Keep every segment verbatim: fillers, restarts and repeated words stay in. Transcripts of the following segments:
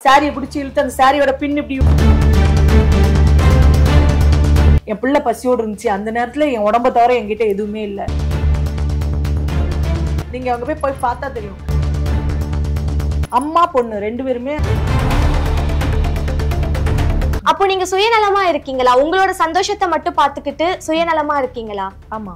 சாரியை பிடிச்சி இழுத்து அந்த சாரியோட பின் இப்படி என் பிள்ளை பசியோடு இருந்துச்சு. அந்த நேரத்துல என் உடம்ப தவிர என்கிட்ட எதுவுமே இல்லை. நீங்க அங்க போய் போய் பார்த்தா தெரியும். அம்மா பொண்ணு ரெண்டு பேருமே. அப்போ நீங்க சுயநலமா இருக்கீங்களா? உங்களோட சந்தோஷத்தை மட்டும் பாத்துக்கிட்டு சுயநலமா இருக்கீங்களா? ஆமா.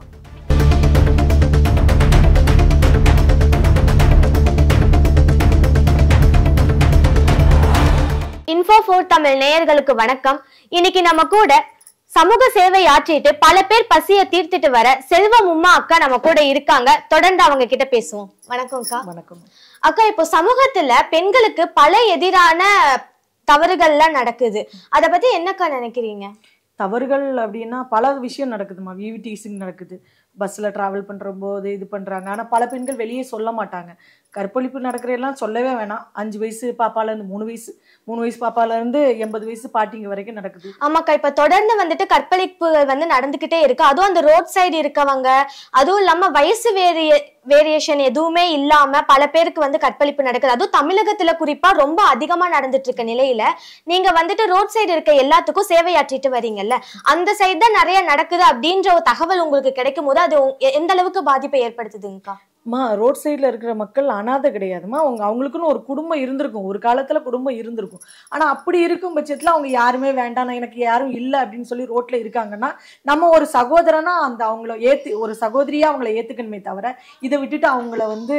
இன்ஃபோ ஃபோர் தமிழ் நேயர்களுக்கு வணக்கம். இன்னைக்கு நம்ம கூட சமூக சேவை ஆற்றிட்டு பல பேர் பசிய தீர்த்துட்டு வர செல்வம் உமா அக்கா நம்ம கூட இருக்காங்க. தொடர்ந்து அவங்க கிட்ட பேசுவோம். வணக்கம் அக்கா. வணக்கம் அக்கா. இப்போ சமூகத்துல பெண்களுக்கு பல எதிரான தவறுகள்லாம் நடக்குது. அத பத்தி என்னக்கா நினைக்கிறீங்க? தவறுகள் அப்படின்னா பல விஷயம் நடக்குதுமா. விவிடிசிங் நடக்குது, பஸ்ல டிராவல் பண்ற போது இது பண்றாங்க. ஆனா பல பெண்கள் வெளியே சொல்ல மாட்டாங்க. கற்பழிப்பு நடக்கிற எல்லாம் சொல்லவே வேணாம். அஞ்சு வயசு பாப்பால இருந்து மூணு வயசு மூணு வயசு பாப்பால இருந்து எண்பது வயசு பாட்டிங்க வரைக்கும் நடக்குது. ஆமாக்கா. இப்ப தொடர்ந்து வந்துட்டு கற்பழிப்புகள் வந்து நடந்துகிட்டே இருக்கு. அதுவும் அந்த ரோட் சைடு இருக்கவங்க, அதுவும் இல்லாம வயசு வேரிய வேரியேஷன் எதுவுமே இல்லாம பல பேருக்கு வந்து கற்பழிப்பு நடக்குது. அதுவும் தமிழகத்துல குறிப்பா ரொம்ப அதிகமா நடந்துட்டு இருக்க நிலையில நீங்க வந்துட்டு ரோட் சைடு இருக்க எல்லாத்துக்கும் சேவையாற்றிட்டு வரீங்கல்ல, அந்த சைடு தான் நிறைய நடக்குது அப்படின்ற ஒரு தகவல் உங்களுக்கு கிடைக்கும் போது அது எந்த அளவுக்கு பாதிப்பை ஏற்படுத்துதுங்கக்கா? மா ரோட் சைட்ல இருக்கிற மக்கள் அனாதை கிடையாதுமா. அவங்க அவங்களுக்குன்னு ஒரு குடும்பம் இருந்திருக்கும், ஒரு காலத்துல குடும்பம் இருந்திருக்கும். ஆனா அப்படி இருக்கும் பட்சத்துல அவங்க யாருமே வேண்டாம், எனக்கு யாரும் இல்லை அப்படின்னு சொல்லி ரோட்ல இருக்காங்கன்னா நம்ம ஒரு சகோதரனா அந்த அவங்கள ஏத்து ஒரு சகோதரியா அவங்கள ஏத்துக்கணுமே தவிர இதை விட்டுட்டு அவங்கள வந்து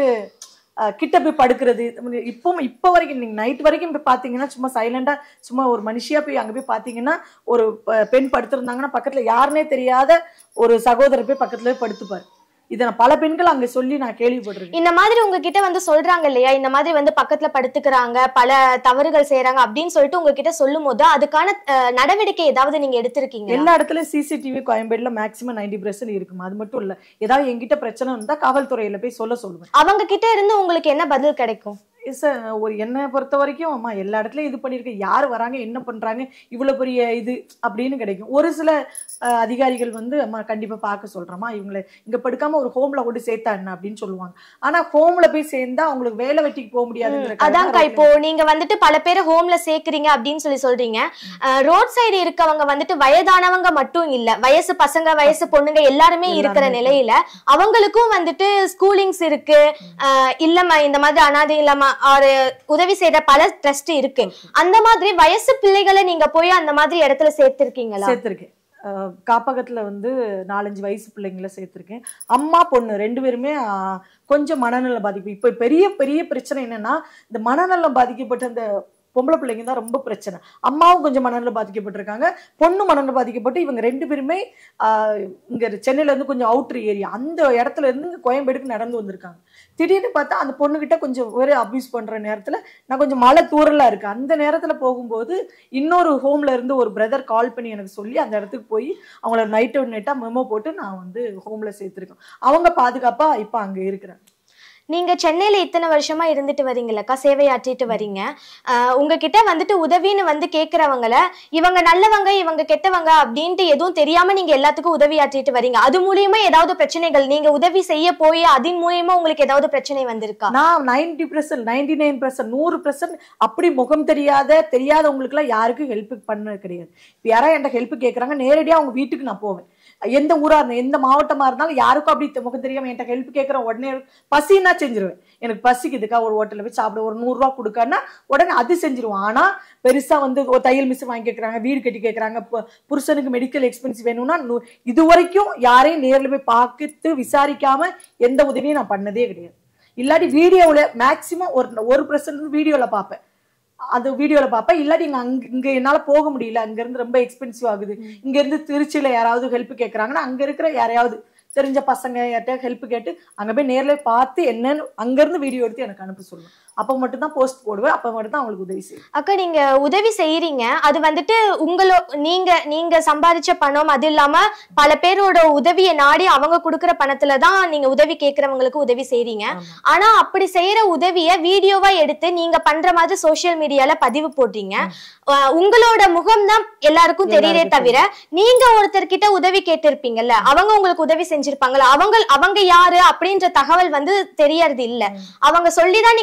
கிட்ட போய் படுக்கிறது இப்போ இப்போ வரைக்கும் நீங்க நைட் வரைக்கும் போய் பாத்தீங்கன்னா சும்மா சைலண்டா சும்மா ஒரு மனுஷியா போய் அங்க போய் பாத்தீங்கன்னா ஒரு பெண் படுத்திருந்தாங்கன்னா பக்கத்துல யாருன்னே தெரியாத ஒரு சகோதரர் போய் பக்கத்துல போய் படுத்துப்பாரு. இதை நான் பல பெண்கள் அங்க சொல்லி நான் கேள்விப்பட்டிருக்கேன். இந்த மாதிரி உங்ககிட்ட வந்து சொல்றாங்க இல்லையா, இந்த மாதிரி வந்து பக்கத்துல படுத்துக்கிறாங்க, பல தவறுகள் செய்யறாங்க அப்படின்னு சொல்லிட்டு உங்ககிட்ட சொல்லும் போது அதுக்கான நடவடிக்கை ஏதாவது நீங்க எடுத்திருக்கீங்க? எல்லா இடத்துலயும் சிசிடிவி கோயம்பேடுல மேக்சிமம் நைன்டி பெர்சென்ட் இருக்குமா. அது மட்டும் இல்ல, ஏதாவது எங்கிட்ட பிரச்சனை இருந்தா காவல்துறையில போய் சொல்ல சொல்லுவேன். அவங்க கிட்ட இருந்து உங்களுக்கு என்ன பதில் கிடைக்கும்? ஒரு என்னை பொறுத்த வரைக்கும் அம்மா எல்லா இடத்துலயும் இது பண்ணிருக்கேன், யாரு வராங்க என்ன பண்றாங்க இவ்வளவு பெரிய இது அப்படின்னு கிடைக்கும். ஒரு சில அதிகாரிகள் வந்து அம்மா கண்டிப்பா பார்க்க சொல்றோமா, இவங்களை இங்க படுக்காம ஒரு ஹோம்ல கொண்டு சேர்த்தா என்ன அப்படின்னு சொல்லுவாங்க. ஆனா ஹோம்ல போய் சேர்ந்தா அவங்களுக்கு வேலை வெட்டிக்கு போக முடியாது. அதான்க்கா, இப்போ நீங்க வந்துட்டு பல பேரை ஹோம்ல சேர்க்கிறீங்க அப்படின்னு சொல்லி சொல்றீங்க. ரோட் சைடு இருக்கவங்க வந்துட்டு வயதானவங்க மட்டும் இல்ல, வயசு பசங்க வயசு பொண்ணுங்க எல்லாருமே இருக்கிற நிலையில அவங்களுக்கும் வந்துட்டு ஸ்கூலிங்ஸ் இருக்கு, இல்லம்மா இந்த மாதிரி அனாதை இல்லாம உதவி செய்யற பல ட்ரஸ்ட் இருக்கு. அந்த மாதிரி வயசு பிள்ளைகளை நீங்க போய் அந்த மாதிரி இடத்துல சேர்த்திருக்கீங்களா? சேர்த்திருக்கேன். காப்பகத்துல வந்து நாலஞ்சு வயசு பிள்ளைங்களை சேர்த்திருக்கேன். அம்மா பொண்ணு ரெண்டு பேருமே கொஞ்சம் மனநலம் பாதிப்பு. இப்ப பெரிய பெரிய பிரச்சனை என்னன்னா இந்த மனநலம் பாதிக்கப்பட்ட அந்த பொம்பளை பிள்ளைங்க தான் ரொம்ப பிரச்சனை. அம்மாவும் கொஞ்சம் மனநலம் பாதிக்கப்பட்டிருக்காங்க, பொண்ணு மனநலம் பாதிக்கப்பட்டு இவங்க ரெண்டு பேருமே ஆஹ் இங்க சென்னையில இருந்து கொஞ்சம் அவுட்டர் ஏரியா அந்த இடத்துல இருந்து கோயம்பேடுக்கு நடந்து வந்திருக்காங்க. திடீர்னு பார்த்தா அந்த பொண்ணுகிட்ட கொஞ்சம் வேற அபியூஸ் பண்ற நேரத்துல நான் கொஞ்சம் மழை தூரலா இருக்கு, அந்த நேரத்துல போகும்போது இன்னொரு ஹோம்ல இருந்து ஒரு பிரதர் கால் பண்ணி எனக்கு சொல்லி அந்த இடத்துக்கு போய் அவங்கள நைட் அவுட் நைட்டா மெமோ போட்டு நான் வந்து ஹோம்ல சேர்த்திருக்கேன். அவங்க பாதுகாப்பா இப்ப அங்க இருக்கிறேன். நீங்க சென்னையில இத்தனை வருஷமா இருந்துட்டு வரீங்களக்கா, சேவையாற்றிட்டு வரீங்க. ஆஹ் உங்ககிட்ட வந்துட்டு உதவின்னு வந்து கேட்கறவங்கள இவங்க நல்லவங்க இவங்க கெட்டவங்க அப்படின்ட்டு எதுவும் தெரியாம நீங்க எல்லாத்துக்கும் உதவியாற்றிட்டு வரீங்க. அது மூலியமா ஏதாவது பிரச்சனைகள் நீங்க உதவி செய்ய போய் அதன் மூலியமா உங்களுக்கு ஏதாவது பிரச்சனை வந்திருக்கா? நான் ninety percent ninety nine percent நூறு பெர்சென்ட் அப்படி முகம் தெரியாத தெரியாதவங்களுக்கு எல்லாம் யாருக்கும் ஹெல்ப் பண்ண கிடையாது. இப்ப யாராவது என்கிட்ட ஹெல்ப் கேட்கறாங்க நேரடியா அவங்க வீட்டுக்கு நான் போவேன். எந்த ஊரா இருந்தா எந்த மாவட்டமா இருந்தாலும் யாருக்கும் அப்படி முகம் தெரியாம என்கிட்ட ஹெல்ப் கேட்கறேன் உடனே பசின்னா செஞ்சிருவேன். எனக்கு பசிக்குதுக்கா ஒரு ஹோட்டல்ல போய் சாப்பிட ஒரு நூறு ரூபா கொடுக்கன்னா உடனே அது செஞ்சிருவான். ஆனா பெருசா வந்து ஒரு தையல் மிஸ் வாங்கி கேட்கறாங்க, வீடு கட்டி கேட்கறாங்க, புருஷனுக்கு மெடிக்கல் எக்ஸ்பென்சிவ் வேணும்னா இது வரைக்கும் யாரையும் நேர்ல போய் பார்த்து விசாரிக்காம எந்த உதவியும் நான் பண்ணதே கிடையாது. இல்லாட்டி வீடியோல மேக்சிமம் ஒரு ஒரு பெர்சன்ட் வீடியோல பார்ப்பேன், அது வீடியோல பாப்பேன். இல்லாட்டி இங்க அங்க இங்க என்னால போக முடியல, அங்க இருந்து ரொம்ப எக்ஸ்பென்சிவ் ஆகுது, இங்க இருந்து திருச்சியில யாராவது ஹெல்ப் கேட்கறாங்கன்னா அங்க இருக்கிற யாரையாவது தெரிஞ்ச பசங்க யார்கிட்ட ஹெல்ப் கேட்டு அங்க போய் நேர்ல பார்த்து என்னன்னு அங்க இருந்து வீடியோ எடுத்து எனக்கு அனுப்ப சொல்லுவேன். அப்ப மட்டும் தான் போஸ்ட் போடுவேன், அப்ப மட்டும் தான் அவங்களுக்கு உதவி செய்யும். அக்கா, நீங்க உதவி செய்யறீங்க, அது வந்துட்டு உங்களோ நீங்க நீங்க சம்பாதிச்ச பணம், அது இல்லாம பல பேரோட உதவியை நாடி அவங்க கொடுக்குற பணத்துலதான் நீங்க உதவி கேட்கறவங்களுக்கு உதவி செய்யறீங்க. ஆனா அப்படி செய்யற உதவிய வீடியோவா எடுத்து நீங்க பண்ற மாதிரி சோசியல் மீடியால பதிவு போடுறீங்க. உங்களோட முகம் தான் எல்லாருக்கும் தெரியறே தவிர நீங்க ஒருத்தர்கிட்ட உதவி கேட்டிருப்பீங்கல்ல, அவங்க உங்களுக்கு உதவி செஞ்சிருப்பாங்கல்ல, அவங்க அவங்க யாரு அப்படின்ற தகவல் வந்து தெரியறது இல்ல. அவங்க சொல்லிதான் நீங்க போடுறது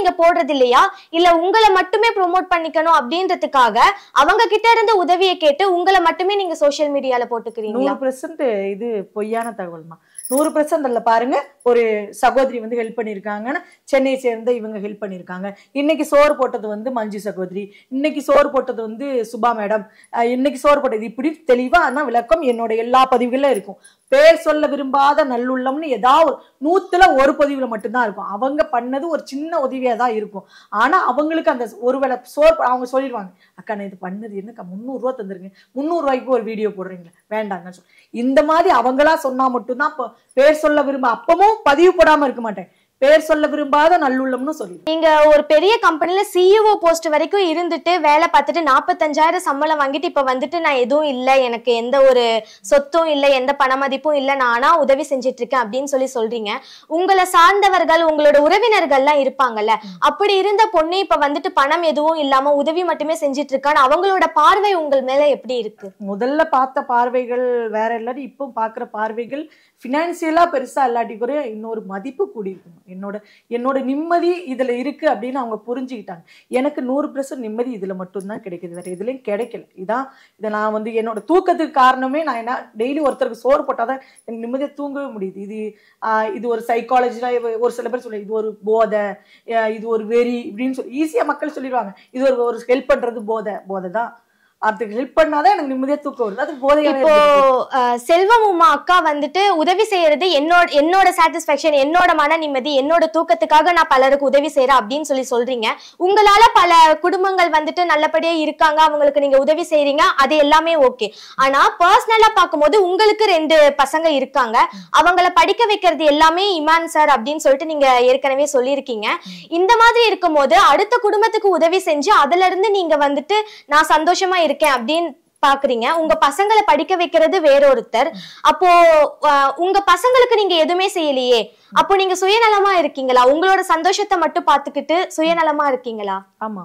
பண்ணது இல்லையா? இல்ல உங்களை மட்டுமே ப்ரோமோட் பண்ணிக்கணும் அப்படின்றதுக்காக அவங்க கிட்ட இருந்து உதவியை கேட்டு உங்களை மட்டுமே நீங்க சோசியல் மீடியால போட்டுக்கிறீங்களா? நூறு பெர்சென்ட் இது பொய்யான தகவல்மா. நூறு பெர்சென்ட் அல்ல. பாருங்க, ஒரு சகோதரி வந்து ஹெல்ப் பண்ணிருக்காங்கன்னு சென்னையை சேர்ந்த இவங்க ஹெல்ப் பண்ணிருக்காங்க. இன்னைக்கு சோறு போட்டது வந்து மஞ்சு சகோதரி, இன்னைக்கு சோறு போட்டது வந்து சுபா மேடம், இன்னைக்கு சோறு போட்டது இப்படி தெளிவா ஆனா விளக்கம் என்னோட எல்லா பதிவுகளும் இருக்கும். பேர் சொல்ல விரும்பாத நல்லுள்ளம்னு ஏதாவது நூத்துல ஒரு பதிவுல மட்டும்தான் இருக்கும். அவங்க பண்ணது ஒரு சின்ன உதவியா தான் இருக்கும். ஆனா அவங்களுக்கு அந்த ஒருவேளை சோறு அவங்க சொல்லிடுவாங்க, அக்கா நான் இது பண்ணது என்னக்கா முந்நூறு ரூபா தந்துருங்க, முந்நூறு ரூபாய்க்கு ஒரு வீடியோ போடுறீங்களா, வேண்டாங்க. இந்த மாதிரி அவங்களா சொன்னா மட்டும்தான் பேர் சொல்ல விரும்ப, அப்பவும் பதிவு போடாம இருக்க மாட்டேன். பேர் சொல்ல விரும்பாத நல்லுள்ளம்னு சொல்லி. நீங்க ஒரு பெரிய கம்பெனில சிஇஓ போஸ்ட் வரைக்கும் இருந்துட்டு வேலை பார்த்துட்டு நாற்பத்தஞ்சாயிரம் சம்பளம் வாங்கிட்டு இப்ப வந்துட்டு நான் எதுவும் இல்லை, எனக்கு எந்த ஒரு சொத்தும் இல்லை, எந்த பண மதிப்பும் இல்லை, நானா உதவி செஞ்சிட்டு இருக்கேன் அப்படின்னு சொல்லி சொல்றீங்க. உங்களை சார்ந்தவர்கள் உங்களோட உறவினர்கள் எல்லாம் இருப்பாங்கல்ல, அப்படி இருந்த பொண்ணு இப்ப வந்துட்டு பணம் எதுவும் இல்லாம உதவி மட்டுமே செஞ்சிட்டு இருக்கான்னு அவங்களோட பார்வை உங்கள் மேல எப்படி இருக்கு? முதல்ல பார்த்த பார்வைகள் வேற இல்லாட்டி இப்போ பாக்குற பார்வைகள் பினான்சியலா பெருசா இல்லாட்டி கூட இன்னொரு மதிப்பு கூடி இருக்கணும். என்னோட என்னோட நிம்மதி இதுல இருக்கு அப்படின்னு அவங்க புரிஞ்சுக்கிட்டாங்க. எனக்கு நூறு பெர்சென்ட் நிம்மதி இதுல மட்டும்தான் கிடைக்குது, வேற இதுலயும் கிடைக்கல. இதான் இதை நான் வந்து என்னோட தூக்கத்துக்கு காரணமே, நான் என்ன டெய்லி ஒருத்தருக்கு சோறு போட்டாதான் எனக்கு நிம்மதியா தூங்கவே முடியுது. இது ஆஹ் இது ஒரு சைக்காலஜில ஒரு சில பேர் சொல்லி இது ஒரு போதை, இது ஒரு வெறி இப்படின்னு சொல்லி ஈஸியா மக்கள் சொல்லிடுவாங்க. இது ஒரு ஒரு ஹெல்ப் பண்றது போதை, போதை தான். அதுக்கு ஹெல்ப் பண்ணாதான் எனக்கு நிம்மதியா தூக்கம் வருது. அது போதையா. இப்போ செல்வம் உமா அக்கா வந்துட்டு உதவி செய்யறது என்னோட என்னோட சாட்டிஸ்பேக்ஷன், என்னோட மன நிம்மதி, என்னோட தூக்கத்துக்காக நான் பலருக்கு உதவி செய்யறேன் அப்படின்னு சொல்லி சொல்றீங்க. உங்களால பல குடும்பங்கள் வந்துட்டு நல்லபடியா இருக்காங்க, அவங்களுக்கு நீங்க உதவி செய்யறீங்க, அது எல்லாமே ஓகே. ஆனா பர்சனலா பார்க்கும்போது உங்களுக்கு ரெண்டு பசங்க இருக்காங்க, அவங்கள படிக்க வைக்கிறது எல்லாமே இமான் சார் அப்படின்னு சொல்லிட்டு நீங்க ஏற்கனவே சொல்லியிருக்கீங்க. இந்த மாதிரி இருக்கும் போது அடுத்த குடும்பத்துக்கு உதவி செஞ்சு அதுல இருந்து நீங்க வந்துட்டு நான் சந்தோஷமா இருக்கேன் அப்படின்னு பாக்குறீங்க. உங்க பசங்களை படிக்க வைக்கிறது வேறொருத்தர். அப்போ உங்க பசங்களுக்கு நீங்க எதுவுமே செய்யலையே, அப்போ நீங்க சுயநலமா இருக்கீங்களா? உங்களோட சந்தோஷத்தை மட்டும் பாத்துக்கிட்டு சுயநலமா இருக்கீங்களா? ஆமா,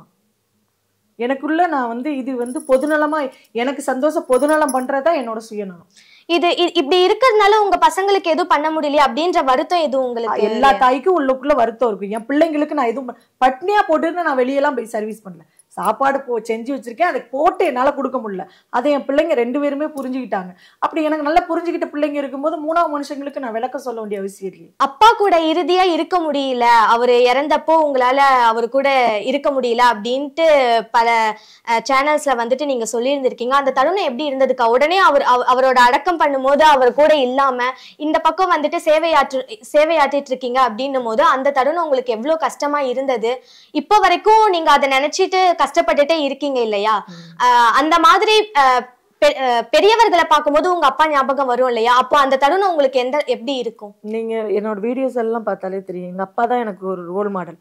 எனக்குள்ள நான் வந்து இது வந்து பொதுநலமா, எனக்கு சந்தோஷம் பொதுநலம் பண்றதா என்னோட சுயநலம். இது இப்படி இருக்கிறதுனால உங்க பசங்களுக்கு எதுவும் பண்ண முடியல அப்படின்ற வருத்தம் எதுவும் உங்களுக்கு? எல்லா தாய்க்கும் உள்ளுக்குள்ள வருத்தம் இருக்கும். என் பிள்ளைங்களுக்கு நான் எதுவும் பட்னியா போட்டுன்னு நான் வெளியெல்லாம் போய் சர்வீஸ் பண்ணல. சாப்பாடு போ செஞ்சு வச்சிருக்கேன், அதை போட்டு என்னால கொடுக்க முடியல. அதை என் பிள்ளைங்க ரெண்டு பேருமே புரிஞ்சுக்கிட்டாங்க. அப்படி எனக்கு நல்லா புரிஞ்சுக்கிட்ட பிள்ளைங்க இருக்கும்போது மூணாவது மனுஷங்களுக்கு நான் விளக்க சொல்ல வேண்டிய அவசியம் இல்லை. அப்பா கூட இறுதியா இருக்க முடியல, அவரு இறந்தப்போ உங்களால அவரு கூட இருக்க முடியல அப்படின்ட்டு பல சேனல்ஸ்ல வந்துட்டு நீங்க சொல்லியிருந்திருக்கீங்க. அந்த தருணம் எப்படி இருந்ததுக்கா? உடனே அவர் அவரோட அடக்கம் பண்ணும்போது அவர் கூட இல்லாம இந்த பக்கம் வந்துட்டு சேவையாற்று சேவையாற்றிட்டு இருக்கீங்க அப்படின்னும் போது அந்த தருணம் உங்களுக்கு எவ்வளவு கஷ்டமா இருந்தது? இப்போ வரைக்கும் நீங்க அதை நினைச்சிட்டு கஷ்டப்பட்டுட்டே இருக்கீங்க இல்லையா? அந்த மாதிரி பெரியவர்களை பார்க்கும்போது உங்க அப்பா ஞாபகம் வரும் இல்லையா? அப்போ அந்த தருணம் உங்களுக்கு எந்த எப்படி இருக்கும்? நீங்க என்னோட வீடியோஸ் எல்லாம் பார்த்தாலே தெரியும், எங்க அப்பா தான் எனக்கு ஒரு ரோல் மாடல்.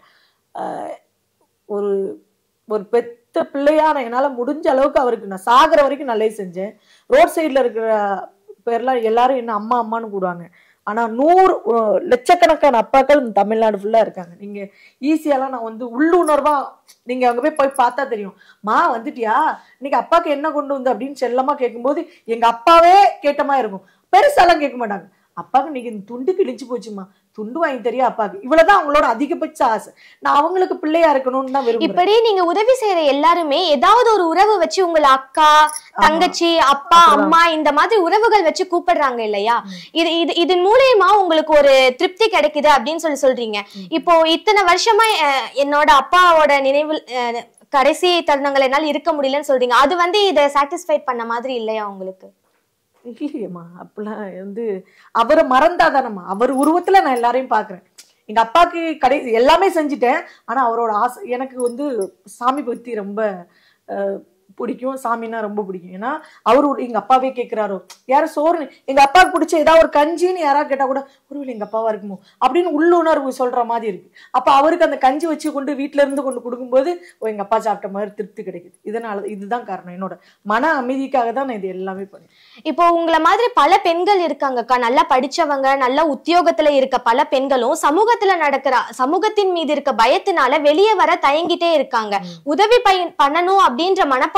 ஒரு ஒரு பெத்த பிள்ளையா நான் என்னால முடிஞ்ச அளவுக்கு அவருக்கு நான் சாகிற வரைக்கும் நல்லது செஞ்சேன். ரோட் சைட்ல இருக்கிற பேர்லாம் எல்லாரும் என்ன அம்மா அம்மான்னு கூடுவாங்க. ஆனா நூறு லட்சக்கணக்கான அப்பாக்கள் தமிழ்நாடு ஃபுல்லா இருக்காங்க. நீங்க ஈஸியாலாம் நான் வந்து உள்ளுணர்வா நீங்க அங்க போய் போய் பார்த்தா தெரியும். மா வந்துட்டியா, இன்னைக்கு அப்பாக்கு என்ன கொண்டு வந்து அப்படின்னு செல்லமா கேட்கும்போது எங்க அப்பாவே கேட்டமா இருக்கும். பெருசாலாம் கேட்க மாட்டாங்க. அப்பாவுக்கு இன்னைக்கு துண்டு கிழிச்சு போச்சுமா, துண்டு வாங்கி தெரியா அப்பாவுக்கு, இவ்வளவுதான் அவங்களோட அதிகபட்ச ஆசை. நான் அவங்களுக்கு பிள்ளையா இருக்கணும்னு தான் விரும்புறேன். இப்படி நீங்க உதவி செய்யற எல்லாருமே ஏதாவது ஒரு உறவு வச்சு உங்களை அக்கா, தங்கச்சி, அப்பா, அம்மா இந்த மாதிரி உறவுகள் வச்சு கூப்பிடுறாங்க இல்லையா? இது இது இதன் மூலியமா உங்களுக்கு ஒரு திருப்தி கிடைக்குது அப்படின்னு சொல்லி சொல்றீங்க. இப்போ இத்தனை வருஷமா என்னோட அப்பாவோட நினைவு கடைசி தருணங்கள் என்னால இருக்க முடியலன்னு சொல்றீங்க. அது வந்து இதை சாட்டிஸ்ஃபைட் பண்ண மாதிரி இல்லையா உங்களுக்கு? இல்லையம்மா, அப்படிலாம் வந்து அவரை மறந்தாதானம்மா. அவர் உருவத்துல நான் எல்லாரையும் பாக்குறேன். எங்க அப்பாவுக்கு கடை எல்லாமே செஞ்சுட்டேன். ஆனா அவரோட ஆசை எனக்கு வந்து சாமி பக்தி ரொம்ப அஹ் பிடிக்கும். சாமின்னா ரொம்ப பிடிக்கும். ஏன்னா அவரு எங்க அப்பாவே கேட்கிறாரோ யாரும் சோறு, எங்க அப்பாவுக்கு பிடிச்ச ஏதாவது ஒரு கஞ்சின்னு யாராவது கேட்டா கூட ஒருவேளை எங்க அப்பாவா இருக்குமோ அப்படின்னு உள்ளுணர்வு சொல்ற மாதிரி இருக்கு. அப்ப அவருக்கு அந்த கஞ்சி வச்சு கொண்டு வீட்டுல இருந்து கொண்டு கொடுக்கும்போது எங்க அப்பா சாப்பிட்ட மாதிரி திருப்தி கிடைக்குது. இதனால இதுதான் காரணம். என்னோட மன அமைதிக்காக தான் நான் இது எல்லாமே பண்ணேன். இப்போ உங்களை மாதிரி பல பெண்கள் இருக்காங்கக்கா, நல்லா படிச்சவங்க, நல்ல உத்தியோகத்துல இருக்க பல பெண்களும் சமூகத்துல நடக்கிற சமூகத்தின் மீது இருக்க பயத்தினால வெளியே வர தயங்கிட்டே இருக்காங்க. உதவி பண்ணணும் அப்படின்ற மனப்பா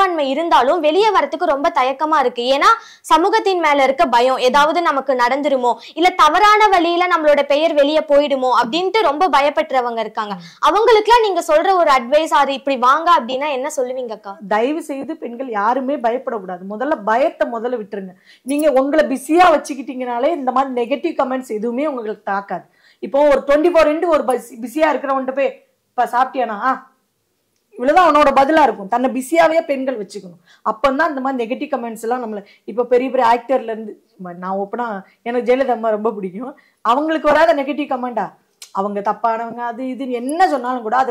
மனப்பான்மை இருந்தாலும் வெளியே வரத்துக்கு ரொம்ப தயக்கமா இருக்கு. ஏன்னா சமூகத்தின் மேல இருக்க பயம், ஏதாவது நமக்கு நடந்துருமோ இல்ல தவறான வழியில நம்மளோட பெயர் வெளியே போயிடுமோ அப்படின்ட்டு ரொம்ப பயப்படுறவங்க இருக்காங்க. அவங்களுக்கு எல்லாம் நீங்க சொல்ற ஒரு அட்வைஸ் அது இப்படி வாங்க அப்படின்னா என்ன சொல்லுவீங்க அக்கா? தயவு செய்து பெண்கள் யாருமே பயப்படக்கூடாது. முதல்ல பயத்தை முதல்ல விட்டுருங்க. நீங்க உங்களை பிஸியா வச்சுக்கிட்டீங்கனாலே இந்த மாதிரி நெகட்டிவ் கமெண்ட்ஸ் எதுவுமே உங்களுக்கு தாக்காது. இப்போ ஒரு டுவெண்ட்டி ஃபோர் இன்ட்டு ஒரு பிஸியா இருக்கிறவன்ட்டு போய் இப்ப சாப்பிட்டியானா இவ்வளவுதான் அவனோட பதிலா இருக்கும். தன்னை பிஸியாவே பெண்கள் வச்சுக்கணும். அப்பந்தான் இந்த மாதிரி நெகட்டிவ் கமெண்ட்ஸ் எல்லாம் நம்மள இப்ப பெரிய பெரிய ஆக்டர்ல இருந்து நான் ஓப்பனா எனக்கு ஜெயலலிதா அம்மா ரொம்ப பிடிக்கும். அவங்களுக்கு வராத நெகட்டிவ் கமெண்டா அவங்க தப்பானவங்க அது இதுன்னு என்ன சொன்னாலும் கூட அது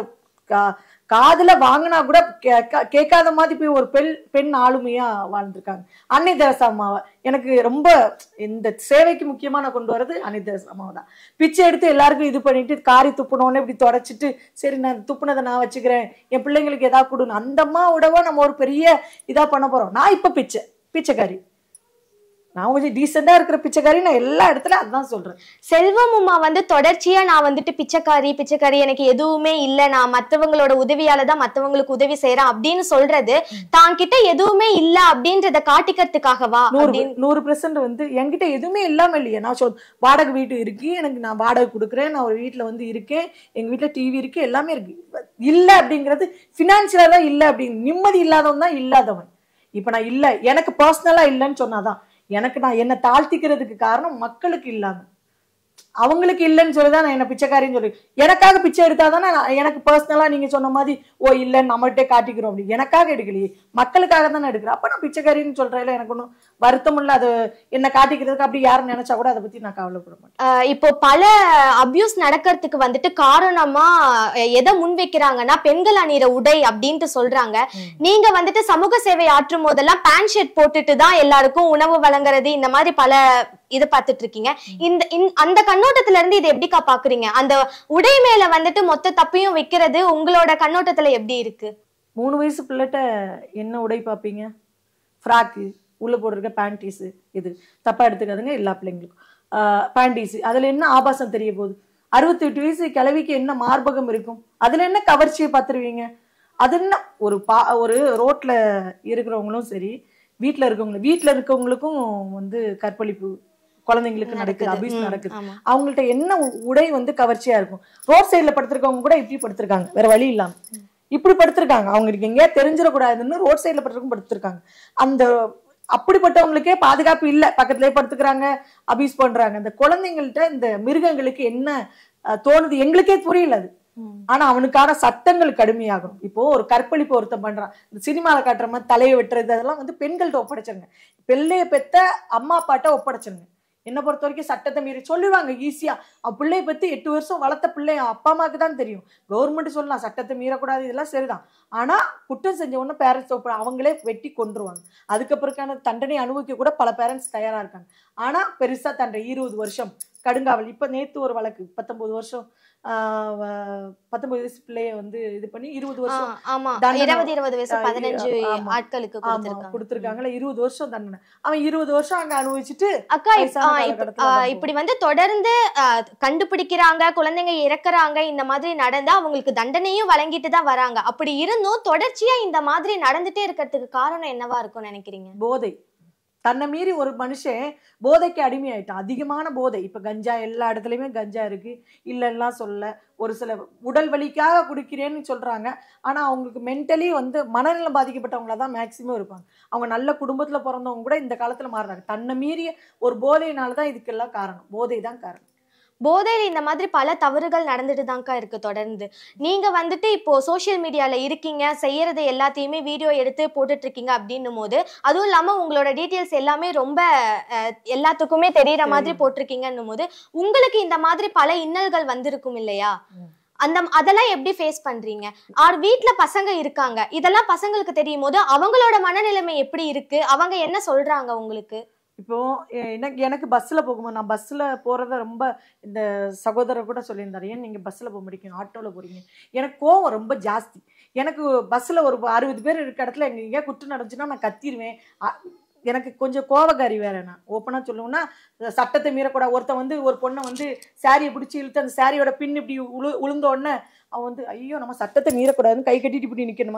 காதுல வாங்கினா கூட கேட்காத மாதிரி போய் ஒரு பெண் பெண் ஆளுமையா வாழ்ந்திருக்காங்க. அன்னை தெரசா அம்மாவை எனக்கு ரொம்ப இந்த சேவைக்கு முக்கியமா நான் கொண்டு வர்றது அன்னை தெரசா அம்மாவை தான். பிச்சை எடுத்து எல்லாருக்கும் இது பண்ணிட்டு காரி துப்புனோன்னு இப்படி தொடச்சிட்டு சரி நான் துப்புனதை நான் வச்சுக்கிறேன் என் பிள்ளைங்களுக்கு ஏதாவது கொடுன்னு அந்த அம்மாவோடவோ நம்ம ஒரு பெரிய இதா பண்ண போறோம். நான் இப்ப பிச்சை பிச்சைக்காரி நான் கொஞ்சம் டீசெண்டா இருக்கிற பிச்சைக்காரி நான் எல்லா இடத்துல அதுதான் சொல்றேன். செல்வம் அம்மா வந்து தொடர்ச்சியா நான் வந்துட்டு பிச்சைக்காரி பிச்சைக்காரி எனக்கு எதுவுமே இல்லை நான் மற்றவங்களோட உதவியாலதான் மற்றவங்களுக்கு உதவி செய்யறேன் அப்படின்னு சொல்றது தான் கிட்ட எதுவுமே இல்லை அப்படின்றத காட்டிக்கிறதுக்காகவா? நூறு பெர்சென்ட் வந்து என்கிட்ட எதுவுமே இல்லாம இல்லையா. நான் சொல் வாடகை வீட்டு இருக்கு எனக்கு நான் வாடகை கொடுக்குறேன் நான் ஒரு வீட்டுல வந்து இருக்கேன் எங்க வீட்டுல டிவி இருக்கு எல்லாமே இருக்கு. இல்ல அப்படிங்கிறது பினான்சியலா தான் இல்லை அப்படின்னு நிம்மதி இல்லாதவன் தான் இல்லாதவன். இப்ப நான் இல்ல எனக்கு பர்சனலா இல்லைன்னு சொன்னாதான் எனக்கு நான் என்ன தாழ்த்திக்கிறதுக்கு காரணம் மக்களுக்கு இல்லாம அவங்களுக்கு இல்லைன்னு சொல்லிதான் நான் என்ன பிச்சைக்காரின்னு சொல்லி எனக்காக பிச்சை எடுத்தாதானே எனக்கு பர்சனலா நீங்க சொன்ன மாதிரி ஓ இல்லைன்னு நம்மகிட்டே காட்டிக்கிறோம் அப்படி எனக்காக எடுக்கலையே மக்களுக்காக தானே எடுக்கிறேன். அப்ப நான் பிச்சைக்காரின்னு சொல்றேன் எனக்கு ஒன்றும் வருத்தம் இல்லை. அது என்ன காட்டிக்கிறதுக்கு அப்படி யாரும் நினைச்சா கூட அதை பத்தி நான் கவலைப்பட மாட்டேன். இப்போ பல அபியூஸ் நடக்கிறதுக்கு வந்துட்டு காரணமா எதை முன் வைக்கிறாங்கன்னா பெண்கள் அணிகிற உடை அப்படின்ட்டு சொல்றாங்க. நீங்க வந்துட்டு சமூக சேவை ஆற்றும் போதெல்லாம் பேண்ட் ஷர்ட் போட்டுட்டு தான் எல்லாருக்கும் உணவு வழங்குறது இந்த மாதிரி பல இதை பார்த்துட்டு இருக்கீங்க. இந்த அந்த கண்ணோட்டத்துல இருந்து இதை எப்படிக்கா பாக்குறீங்க? அந்த உடை மேல வந்துட்டு மொத்த தப்பையும் வைக்கிறது உங்களோட கண்ணோட்டத்துல எப்படி இருக்கு? மூணு வயசு பிள்ளைகிட்ட என்ன உடை பார்ப்பீங்க? ஃப்ராக்கு உள்ள போடுறக்க பேண்டீஸ் இது தப்பா எடுத்துக்காதுங்க. எல்லா பிள்ளைங்களுக்கும் ஆஹ் பேண்டீஸ் அதுல என்ன ஆபாசம் தெரிய போகுது? அறுபத்தி எட்டு வயசு கிழவிக்கு என்ன மார்பகம் இருக்கும்? அதுல என்ன கவர்ச்சியை பார்த்துருவீங்க? அது என்ன ஒரு பா ஒரு ரோட்ல இருக்கிறவங்களும் சரி வீட்டுல இருக்கவங்களும் வீட்டுல இருக்கவங்களுக்கும் வந்து கற்பழிப்பு குழந்தைங்களுக்கு நடக்குது அபியூஸ் நடக்குது. அவங்கள்ட்ட என்ன உடை வந்து கவர்ச்சியா இருக்கும்? ரோட் சைட்ல படுத்திருக்கவங்க கூட இப்படி படுத்திருக்காங்க வேற வழி இல்லாம இப்படி படுத்திருக்காங்க. அவங்களுக்கு எங்கேயா தெரிஞ்சிடக்கூடாதுன்னு ரோட் சைட்ல படுத்திருக்கும் படுத்திருக்காங்க. அந்த அப்படிப்பட்டவங்களுக்கே பாதுகாப்பு இல்லை பக்கத்துலயே படுத்துக்கிறாங்க அபியூஸ் பண்றாங்க. அந்த குழந்தைங்கள்ட்ட இந்த மிருகங்களுக்கு என்ன தோணுது எங்களுக்கே புரியல அது. ஆனா அவனுக்கான சட்டங்கள் கடுமையாகணும். இப்போ ஒரு கற்பழிப்பு ஒருத்தன் பண்றான் இந்த சினிமால காட்டுற மாதிரி தலையை வெட்டுறது அதெல்லாம் வந்து பெண்கள்கிட்ட ஒப்படைச்சிருங்க. பிள்ளைய பெத்த அம்மா அப்பாட்ட ஒப்படைச்சிருங்க. என்ன பொறுத்த வரைக்கும் சட்டத்தை மீறி சொல்லுவாங்க ஈஸியா. அவன் பிள்ளைய பத்தி எட்டு வருஷம் வளர்த்த பிள்ளை அப்பா அம்மாவுக்கு தான் தெரியும். கவர்மெண்ட் சொல்லலாம் சட்டத்தை மீறக்கூடாது இதெல்லாம் சரிதான். ஆனா குற்றம் செஞ்ச உடனே பேரண்ட்ஸ் அவங்களே வெட்டி கொண்டுருவாங்க. அதுக்கப்புறக்கான தண்டனை அனுபவிக்க கூட பல பேரண்ட்ஸ் தயாரா இருக்காங்க. ஆனா பெருசா தண்டனை இருபது வருஷம் கடுங்காவல். இப்ப நேத்து ஒரு வழக்கு பத்தொன்பது வருஷம் ஆஹ் பத்தொன்பது வயசு பிள்ளைய வந்து இது பண்ணி இருபது வருஷம் கொடுத்திருக்காங்கல்ல இருபது வருஷம் தண்டனை. அவன் இருபது வருஷம் அங்க அனுபவிச்சுட்டு அக்கா இப்படி வந்து தொடர்ந்து கண்டுபிடிக்கிறாங்க குழந்தைங்க இறக்குறாங்க இந்த மாதிரி நடந்தா அவங்களுக்கு தண்டனையும் வழங்கிட்டு தான் வராங்க. அப்படி இருந்தும் தொடர்ச்சியா இந்த மாதிரி நடந்துட்டே இருக்கிறதுக்கு காரணம் என்னவா இருக்கும்னு நினைக்கிறீங்க? போதை. தன்னை மீறி ஒரு மனுஷன் போதைக்கு அடிமையாயிட்டான். அதிகமான போதை. இப்ப கஞ்சா எல்லா இடத்துலயுமே கஞ்சா இருக்கு இல்லைன்னா சொல்ல ஒரு சில உடல் வலிக்காக குடிக்கிறேன்னு சொல்றாங்க. ஆனா அவங்களுக்கு மென்டலி வந்து மனநலம் பாதிக்கப்பட்டவங்கள தான் மேக்சிமம் இருப்பாங்க. அவங்க நல்ல குடும்பத்துல பிறந்தவங்க கூட இந்த காலத்துல மாறுறாங்க. தன்னை மீறிய ஒரு போதையினாலதான் இதுக்கெல்லாம் காரணம். போதை தான் காரணம். போதையில இந்த மாதிரி பல தவறுகள் நடந்துட்டு தான்க்கா இருக்கு தொடர்ந்து. நீங்க வந்துட்டு இப்போ சோசியல் மீடியால இருக்கீங்க செய்யறது எல்லாத்தையுமே வீடியோ எடுத்து போட்டுட்டு இருக்கீங்க அப்படின்னும் போது அதுவும் இல்லாம உங்களோட டீட்டெயில்ஸ் எல்லாமே ரொம்ப எல்லாத்துக்குமே தெரியற மாதிரி போட்டிருக்கீங்கன்னும் போது உங்களுக்கு இந்த மாதிரி பல இன்னல்கள் வந்திருக்கும் இல்லையா? அந்த அதெல்லாம் எப்படி ஃபேஸ் பண்றீங்க? ஆர் வீட்ல பசங்க இருக்காங்க இதெல்லாம் பசங்களுக்கு தெரியும் போது அவங்களோட மனநிலைமை எப்படி இருக்கு? அவங்க என்ன சொல்றாங்க உங்களுக்கு? இப்போ எனக்கு எனக்கு பஸ்ல போகும்போது நான் பஸ்ல போறத ரொம்ப இந்த சகோதரர் கூட சொல்லியிருந்தாரு ஏன் நீங்க பஸ்ல போக முடியும் ஆட்டோல போறீங்க. எனக்கு கோவம் ரொம்ப ஜாஸ்தி. எனக்கு பஸ்ல ஒரு அறுபது பேர் இருக்க இடத்துல எங்க எங்கேயா குற்றம் நடந்துச்சுன்னா நான் கத்திடுவேன். எனக்கு கொஞ்சம் கோவக்காரி வேற. நான் ஓப்பனா சொல்லுவேன்னா சட்டத்தை மீறக்கூடாது. ஒருத்தன் வந்து ஒரு பொண்ணை வந்து சாரியை பிடிச்சி இழுத்து அந்த சாரியோட பின் இப்படி உழு உளுந்த உடனே அவன் வந்து ஐயோ நம்ம சட்டத்தை மீறக்கூடாதுன்னு கை கட்டிட்டு இப்படி நிக்கணுமா?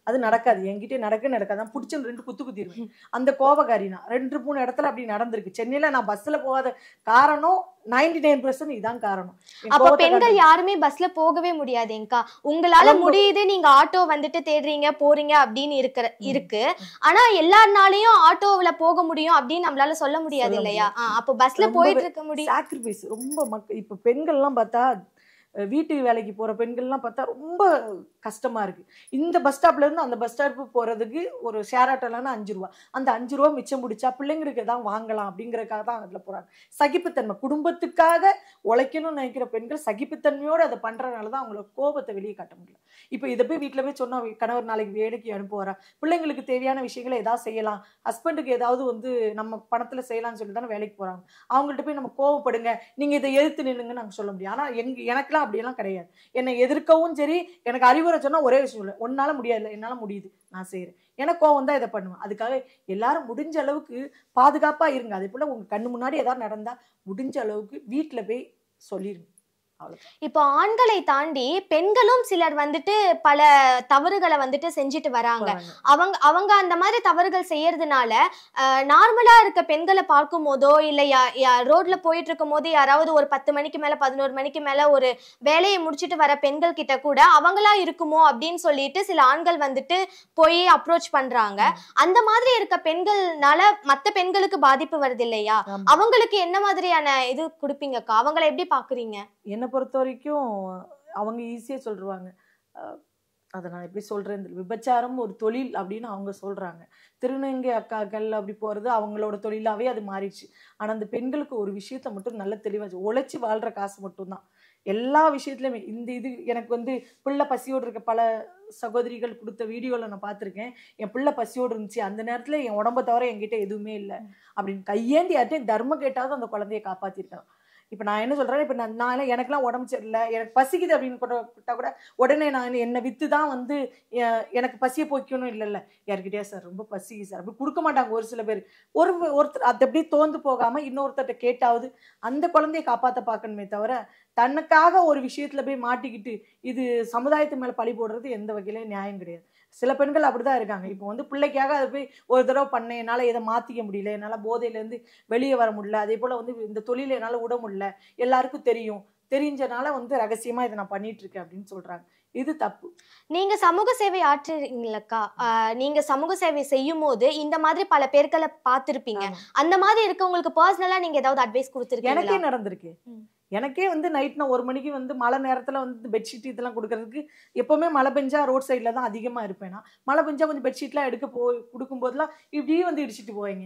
அது நடக்காது, என்கிட்ட நடக்க நடக்காது. நான் பிடிச்ச ரெண்டு குத்து குத்திடுவேன். அந்த கோபக்காரி நான் ரெண்டு மூணு இடத்துல அப்படி நடந்திருக்கு. சென்னையில நான் பஸ்ல போகாத காரணம் நைன்டி நைன் பர்சன்ட் இதான் காரணம். அப்ப பெண்கள் யாருமே பஸ்ல போகவே முடியாதுங்கக்கா. உங்களால முடியுது, நீங்க ஆட்டோ வந்துட்டு தேடுறீங்க போறீங்க அப்படின்னு இருக்கிற இருக்கு. ஆனா எல்லாருனாலையும் ஆட்டோவில போக முடியும் அப்படின்னு நம்மளால சொல்ல முடியாது இல்லையா? அப்ப பஸ்ல போயிட்டு இருக்க முடியும். சாக்ரிஃபைஸ் ரொம்ப மக்கள். இப்ப பெண்கள் எல்லாம் பார்த்தா, வீட்டு வேலைக்கு போற பெண்கள்லாம் பார்த்தா ரொம்ப கஷ்டமா இருக்கு. இந்த பஸ் ஸ்டாப்ல இருந்து அந்த பஸ் ஸ்டாப் போறதுக்கு ஒரு ஷேர் ஆட்டோலன்னா அஞ்சு ரூபா, அந்த அஞ்சு ரூபா மிச்சம் பிடிச்சா பிள்ளைங்களுக்கு தான் வாங்கலாம் அப்படிங்கறதுக்காக தான் அதுல போறாங்க. சகிப்புத்தன்மை, குடும்பத்துக்காக உழைக்கணும்னு நினைக்கிற பெண்கள் சகிப்புத்தன்மையோடு அதை பண்றதுனாலதான் அவங்களோட கோபத்தை வெளியே காட்ட முடியல. இப்ப இதை போய் வீட்டுல போய் சொன்னா கணவர் நாளைக்கு வேலைக்கு அனுப்புவாரா, பிள்ளைங்களுக்கு தேவையான விஷயங்களை ஏதாவது செய்யலாம், ஹஸ்பண்டுக்கு ஏதாவது வந்து நம்ம பணத்துல செய்யலாம்னு சொல்லி தானே வேலைக்கு போறாங்க. அவங்கள்ட்ட போய் நம்ம கோவப்படுங்க, நீங்க இதை எதிர்த்து நின்னுங்க நாங்க சொல்ல முடியும். ஆனா எங்க எனக்குலாம் அப்படியெல்லாம் கிடையாது. என்னை எதிர்க்கவும் சரி, எனக்கு அறிவுரை சொன்னா ஒரே விஷயம் இல்லை, உன்னால முடியாது, என்னால முடியுது, நான் செய்யறேன். எனக்கு கோவம் தான் இதை பண்ணுவேன். அதுக்காக எல்லாரும் முடிஞ்ச அளவுக்கு பாதுகாப்பா இருங்க. அதே போல உங்க கண்ணு முன்னாடி ஏதாவது நடந்தா முடிஞ்ச அளவுக்கு வீட்டுல போய் சொல்லிருங்க. இப்போ ஆண்களை தாண்டி பெண்களும் சிலர் வந்துட்டு பல தவறுகளை வந்துட்டு செஞ்சுட்டு வராங்க. அவங்க அவங்க அந்த மாதிரி தவறுகள் செய்யறதுனால நார்மலா இருக்க பெண்களை பார்க்கும் போதோ இல்ல ரோட்ல போயிட்டு இருக்கும் போது யாராவது ஒரு பத்து மணிக்கு மேல பதினோரு மணிக்கு மேல ஒரு வேலையை முடிச்சுட்டு வர பெண்கள் கிட்ட கூட அவங்களா இருக்குமோ அப்படின்னு சொல்லிட்டு சில ஆண்கள் வந்துட்டு போய் அப்ரோச் பண்றாங்க. அந்த மாதிரி இருக்க பெண்கள்னால மத்த பெண்களுக்கு பாதிப்பு வருது இல்லையா? அவங்களுக்கு என்ன மாதிரியான இது கொடுப்பீங்கக்கா? அவங்களை எப்படி பாக்குறீங்க? என்னை பொறுத்த வரைக்கும் அவங்க ஈஸியா சொல்றாங்க. அதை நான் எப்படி சொல்றேன், விபச்சாரம் ஒரு தொழில் அப்படின்னு அவங்க சொல்றாங்க. திருநங்கை அக்காக்கள் அப்படி போறது அவங்களோட தொழிலாவே அது மாறிடுச்சு. ஆனா அந்த பெண்களுக்கு ஒரு விஷயத்த மட்டும் நல்ல தெளிவாச்சு, உழைச்சி வாழ்ற காசு மட்டும்தான் எல்லா விஷயத்துலயுமே. இந்த இது எனக்கு வந்து பிள்ளை பசியோடு இருக்க பல சகோதரிகள் கொடுத்த வீடியோல நான் பார்த்துருக்கேன். என் பிள்ளை பசியோடு இருந்துச்சு, அந்த நேரத்துல என் உடம்ப தவிர என்கிட்ட எதுவுமே இல்லை அப்படின்னு கையேந்தி யார்ட்டையும் தர்மம் கேட்டாவது அந்த குழந்தைய காப்பாத்திருக்கேன். இப்ப நான் என்ன சொல்றேன், இப்ப நான் நான் எனக்குலாம் உடம்பு சரியில்லை, எனக்கு பசிக்குது அப்படின்னு கூட கூட உடனே நான் என்னை வித்து தான் வந்து எனக்கு பசியை போய்க்கணும் இல்லை இல்லை யாருக்கிட்டே சார் ரொம்ப பசிக்கு சார் அப்படி கொடுக்க மாட்டாங்க ஒரு சில பேர். ஒரு ஒருத்தர் அது அப்படியே தோந்து போகாம இன்னொருத்தர்கிட்ட கேட்டாவது அந்த குழந்தைய காப்பாற்ற பார்க்கணுமே தவிர தனக்காக ஒரு விஷயத்துல போய் மாட்டிக்கிட்டு இது சமுதாயத்து மேல பழி போடுறது எந்த வகையிலும் நியாயம் கிடையாது. சில பெண்கள் அப்படிதான் இருக்காங்க. இப்போ வந்து பிள்ளைக்காக அதை போய் ஒரு தடவை பண்ணேன், என்னால இதை மாத்திக்க முடியல, என்னால போதையில இருந்து வெளியே வர முடியல, அதே போல வந்து இந்த தொழில என்னால விட முடியல, எல்லாருக்கும் தெரியும், தெரிஞ்சனால வந்து ரகசியமா இதை நான் பண்ணிட்டு இருக்கேன் அப்படின்னு சொல்றாங்க. இது தப்பு. நீங்க சமூக சேவை ஆற்றுறீங்களக்கா? நீங்க சமூக சேவை செய்யும் போது இந்த மாதிரி பல பேர்களை பார்த்திருப்பீங்க. அந்த மாதிரி இருக்கவங்களுக்கு பர்சனலா நீங்க ஏதாவது அட்வைஸ் கொடுத்துருக்கீங்க? எனக்கே நடந்திருக்கு. எனக்கே வந்து நைட் நான் ஒரு மணிக்கு வந்து மழை நேரத்துல வந்து பெட்ஷீட் இதெல்லாம் கொடுக்கறதுக்கு எப்பவுமே மழை பெஞ்சா ரோட் சைட்ல தான் அதிகமா இருப்பேன். மழை பெஞ்சா கொஞ்சம் பெட்ஷீட்லாம் எடுக்க போய் கொடுக்கும் போதெல்லாம் இப்படியே வந்து இடிச்சிட்டு போவீங்க.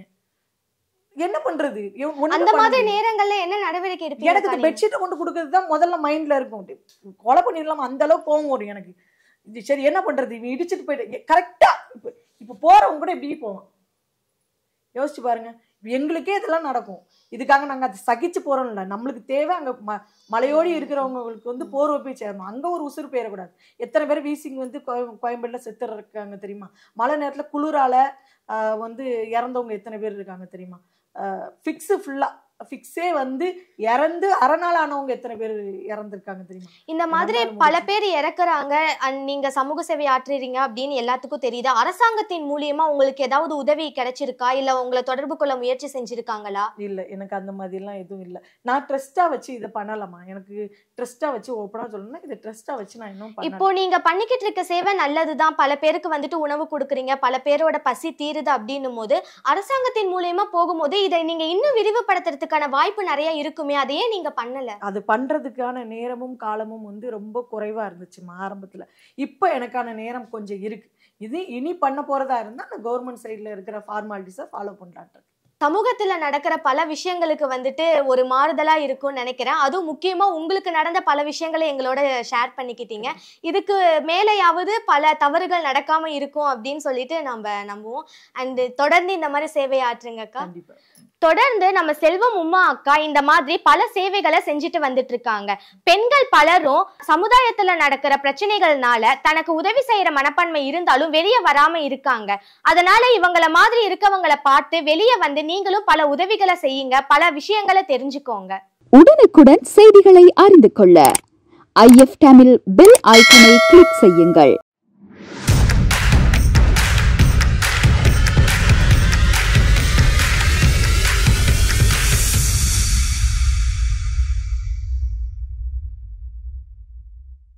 என்ன பண்றது? அந்த மாதிரி நேரங்கள்ல என்ன நடவடிக்கை எடுப்பீங்க? எனக்கு பெட்ஷீட்டை கொண்டு கொடுக்கறது தான் முதல்ல மைண்ட்ல இருக்கும். கொலை பண்ணிடலாம் அந்த அளவுக்கு கோவம் வரும் எனக்கு. இது சரி என்ன பண்றது, இவன் இடிச்சிட்டு போயிட்டு கரெக்டா இப்ப இப்ப போறவங்க கூட இப்படி போவோம். யோசிச்சு பாருங்க, எங்களுக்கே இதெல்லாம் நடக்கும். இதுக்காக நாங்க அதை சகிச்சு போறோம் இல்லை, நம்மளுக்கு தேவை அங்க ம மலையோடி இருக்கிறவங்களுக்கு வந்து போர்வை போய் சேரணும், அங்க ஒரு உசுறு போயிடக்கூடாது. எத்தனை பேர் வீசிங் வந்து கோயம்பேடுல செத்து இருக்காங்க தெரியுமா? மழை நேரத்துல குளிரால ஆஹ் வந்து இறந்தவங்க எத்தனை பேர் இருக்காங்க தெரியுமா? ஆஹ் ஃபிக்ஸ் ஃபுல்லா ஃபிக்ஸே வந்து இறந்து அரை நாள் ஆனவங்க எத்தனை பேர் இறந்துருக்காங்க தெரியுமா? இந்த மாதிரி பல பேர் இறக்குறாங்க. நீங்க சமூக சேவை ஆற்றுறீங்க அப்படின்னு எல்லாத்துக்கும் தெரியுது. அரசாங்கத்தின் மூலியமா உங்களுக்கு ஏதாவது உதவி கிடைச்சிருக்கா, இல்ல உங்களை தொடர்பு கொள்ள முயற்சி செஞ்சிருக்காங்களா? இல்ல, எனக்கு அந்த மாதிரி எல்லாம் எதுவும் இல்ல. நான் ட்ரஸ்டா வச்சு இதை பண்ணலாமா, எனக்கு ட்ரஸ்டா வச்சு ஓப்பனா சொல்லணும்னா இதை ட்ரஸ்டா வச்சு நான் இன்னும் இப்போ நீங்க பண்ணிக்கிட்டு இருக்க சேவை நல்லதுதான். பல பேருக்கு வந்துட்டு உணவு கொடுக்குறீங்க, பல பேரோட பசி தீருது அப்படின்னும் போது அரசாங்கத்தின் மூலியமா போகும்போது இதை நீங்க இன்னும் விரிவுபடுத்துறதுக்கு வாய்ப்பு நிறைய இருக்குமே, அதையே நீங்க பண்ணல? அது பண்றதுக்கான நேரமும் காலமும் வந்து ரொம்ப குறைவா இருந்துச்சு ஆரம்பத்துல. இப்ப எனக்கான நேரம் கொஞ்சம் இருக்கு. இது இனி பண்ண போறதா இருந்தா நான் கவர்மெண்ட் சைட்ல இருக்கிற ஃபார்மாலிட்டிஸை ஃபாலோ பண்றாங்க. சமூகத்துல நடக்கிற பல விஷயங்களுக்கு வந்துட்டு ஒரு மாறுதலா இருக்கும்னு நினைக்கிறேன். அதுவும் முக்கியமா உங்களுக்கு நடந்த பல விஷயங்களை எங்களோட ஷேர் பண்ணிக்கிட்டீங்க. இதுக்கு மேலேயாவது பல தவறுகள் நடக்காம இருக்கும் அப்படின்னு சொல்லிட்டு நம்ம நம்புவோம். அண்ட் தொடர்ந்து இந்த மாதிரி சேவை ஆற்றுங்கக்கா. தொடர்ந்து நம்ம செல்வம் உமா அக்கா இந்த மாதிரி பல சேவைகளை செஞ்சுட்டு வந்துட்டு இருக்காங்க. பெண்கள் பலரும் சமுதாயத்துல நடக்கிற பிரச்சனைகள்னால தனக்கு உதவி செய்யற மனப்பான்மை இருந்தாலும் வெளியே வராம இருக்காங்க. அதனால இவங்கள மாதிரி இருக்கவங்களை பார்த்து வெளியே வந்து நீங்களும் பல உதவிகளை செய்யுங்க, பல விஷயங்களை தெரிஞ்சுக்கோங்க. உடனுக்குடன் செய்திகளை அறிந்து கொள்ள ஐ எஃப் தமிழ் பெல் ஐகானை கிளிக் செய்யுங்கள்.